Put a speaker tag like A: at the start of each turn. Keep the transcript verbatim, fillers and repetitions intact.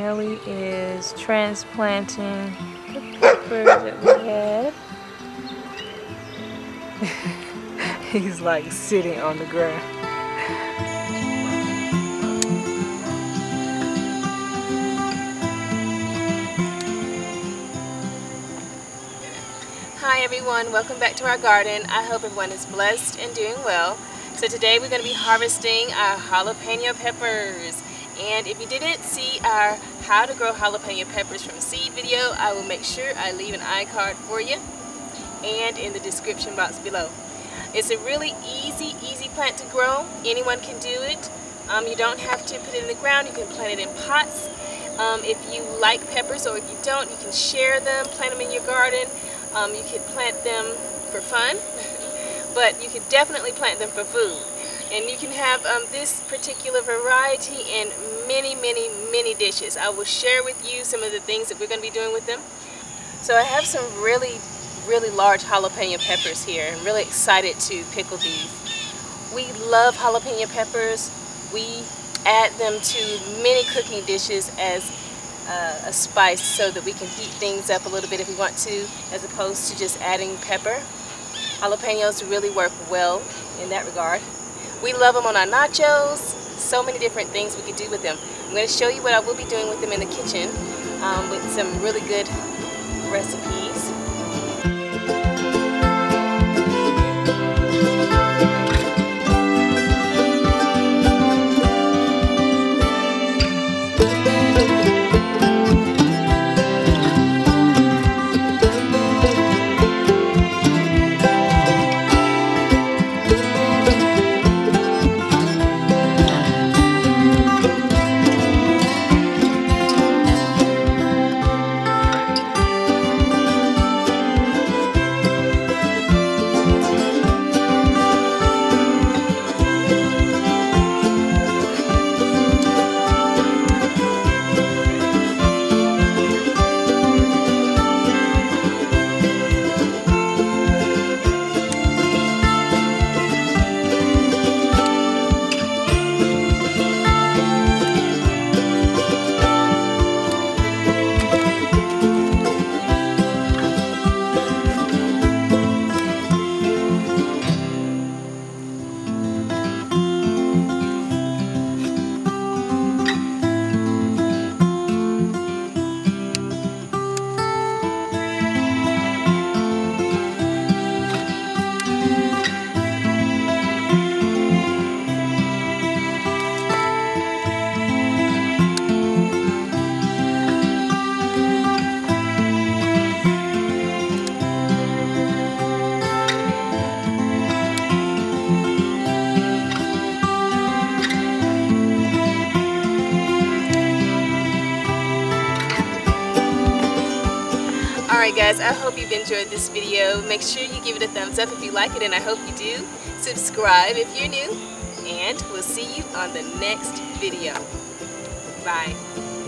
A: Ellie is transplanting the peppers that we had. He's like sitting on the ground.
B: Hi everyone, welcome back to our garden. I hope everyone is blessed and doing well. So today we're going to be harvesting our jalapeno peppers. And if you didn't see our how to grow jalapeno peppers from seed video, I will make sure I leave an iCard for you and in the description box below. It's a really easy, easy plant to grow. Anyone can do it. Um, you don't have to put it in the ground. You can plant it in pots. Um, if you like peppers, or if you don't, you can share them, plant them in your garden. Um, you could plant them for fun, but you could definitely plant them for food. And you can have um, this particular variety in many, many, many dishes. I will share with you some of the things that we're going to be doing with them. So I have some really, really large jalapeno peppers here. I'm really excited to pickle these. We love jalapeno peppers. We add them to many cooking dishes as Uh, a spice so that we can heat things up a little bit if we want to, as opposed to just adding pepper. Jalapenos really work well in that regard. We love them on our nachos. So many different things we could do with them. I'm going to show you what I will be doing with them in the kitchen um, with some really good recipes. Alright guys, I hope you've enjoyed this video. Make sure you give it a thumbs up if you like it, and I hope you do. Subscribe if you're new, and we'll see you on the next video. Bye.